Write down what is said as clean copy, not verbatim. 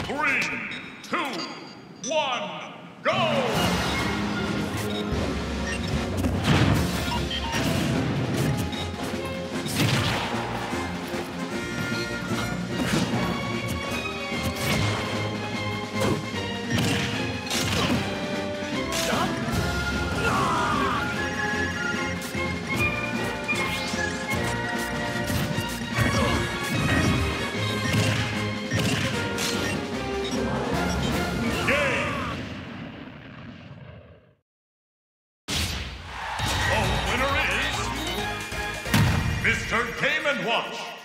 3, 2, 1, go! Mr. Game & Watch.